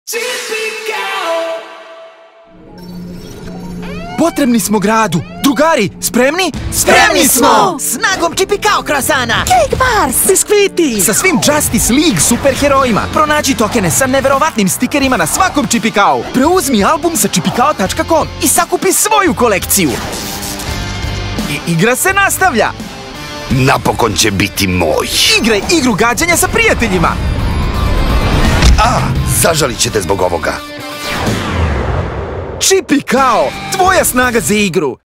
Potrebni smo gradu. Drugari, spremni? Spremni smo! Snagom Čipikao krosana! Cake bars! Biskviti! Sa svim Justice League superherojima. Pronađi tokene sa neverovatnim stikerima na svakom Čipikao. Preuzmi album sa čipikao.com i sakupi svoju kolekciju. I igra se nastavlja. Napokon će biti moj. Igraj igru gađanja sa prijateljima. Zažalit ćete zbog ovoga. Čipikao, tvoja snaga za igru.